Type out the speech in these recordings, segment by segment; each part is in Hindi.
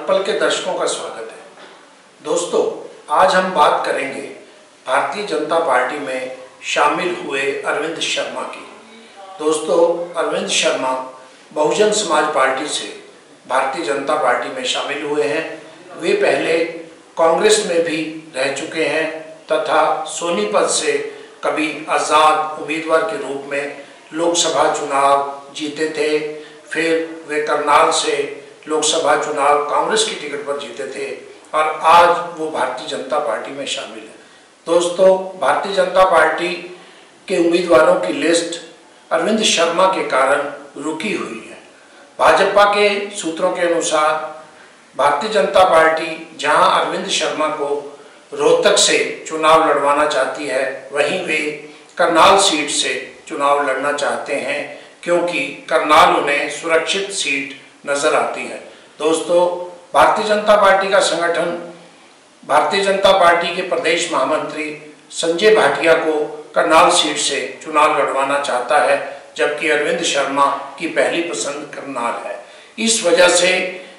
हरपल के दर्शकों का स्वागत है। दोस्तों, आज हम बात करेंगे भारतीय जनता पार्टी में शामिल हुए अरविंद शर्मा की। दोस्तों, अरविंद शर्मा बहुजन समाज पार्टी से भारतीय जनता पार्टी में शामिल हुए हैं। वे पहले कांग्रेस में भी रह चुके हैं तथा सोनीपत से कभी आज़ाद उम्मीदवार के रूप में लोकसभा चुनाव जीते थे। फिर वे करनाल से लोकसभा चुनाव कांग्रेस की टिकट पर जीते थे और आज वो भारतीय जनता पार्टी में शामिल है। दोस्तों, भारतीय जनता पार्टी के उम्मीदवारों की लिस्ट अरविंद शर्मा के कारण रुकी हुई है। भाजपा के सूत्रों के अनुसार भारतीय जनता पार्टी जहां अरविंद शर्मा को रोहतक से चुनाव लड़वाना चाहती है, वहीं वे करनाल सीट से चुनाव लड़ना चाहते हैं क्योंकि करनाल उन्हें सुरक्षित सीट नजर आती है। दोस्तों, भारतीय जनता पार्टी का संगठन भारतीय जनता पार्टी के प्रदेश महामंत्री संजय भाटिया को करनाल सीट से चुनाव लड़वाना चाहता है, जबकि अरविंद शर्मा की पहली पसंद करनाल है। इस वजह से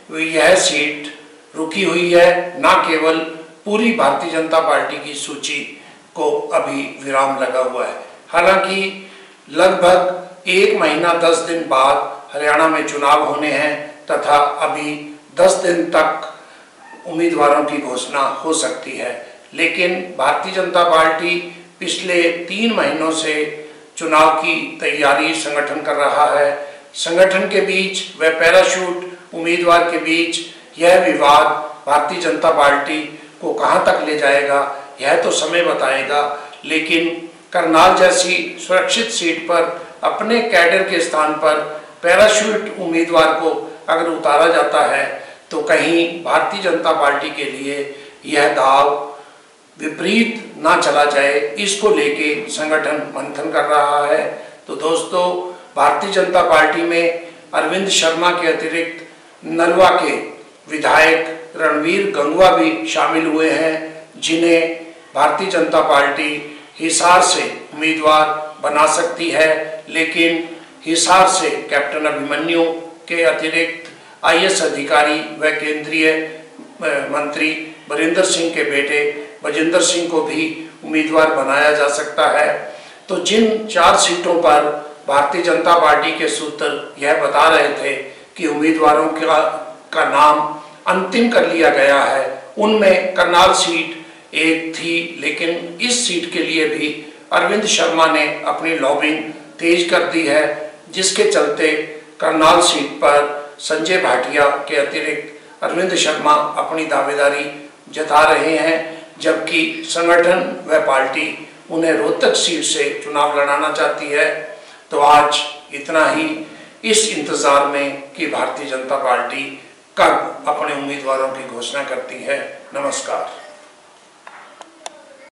यह सीट रुकी हुई है। न केवल पूरी भारतीय जनता पार्टी की सूची को अभी विराम लगा हुआ है। हालांकि लगभग 1 महीना 10 दिन बाद हरियाणा में चुनाव होने हैं तथा अभी 10 दिन तक उम्मीदवारों की घोषणा हो सकती है, लेकिन भारतीय जनता पार्टी पिछले 3 महीनों से चुनाव की तैयारी संगठन कर रहा है। संगठन के बीच व पैराशूट उम्मीदवार के बीच यह विवाद भारतीय जनता पार्टी को कहां तक ले जाएगा यह तो समय बताएगा, लेकिन करनाल जैसी सुरक्षित सीट पर अपने कैडर के स्थान पर पैराशूट उम्मीदवार को अगर उतारा जाता है तो कहीं भारतीय जनता पार्टी के लिए यह दाव विपरीत ना चला जाए, इसको लेके संगठन मंथन कर रहा है। तो दोस्तों, भारतीय जनता पार्टी में अरविंद शर्मा के अतिरिक्त नलवा के विधायक रणवीर गंगवा भी शामिल हुए हैं, जिन्हें भारतीय जनता पार्टी हिसार से उम्मीदवार बना सकती है। लेकिन हिसार से कैप्टन अभिमन्यु के अतिरिक्त IAS अधिकारी व केंद्रीय मंत्री बरिंदर सिंह के बेटे बजिंदर सिंह को भी उम्मीदवार बनाया जा सकता है। तो जिन 4 सीटों पर भारतीय जनता पार्टी के सूत्र यह बता रहे थे कि उम्मीदवारों का नाम अंतिम कर लिया गया है, उनमें करनाल सीट एक थी, लेकिन इस सीट के लिए भी अरविंद शर्मा ने अपनी लॉबिंग तेज कर दी है, जिसके चलते करनाल सीट पर संजय भाटिया के अतिरिक्त अरविंद शर्मा अपनी दावेदारी जता रहे हैं, जबकि संगठन व पार्टी उन्हें रोहतक सीट से चुनाव लड़ाना चाहती है। तो आज इतना ही, इस इंतजार में कि भारतीय जनता पार्टी कब अपने उम्मीदवारों की घोषणा करती है। नमस्कार।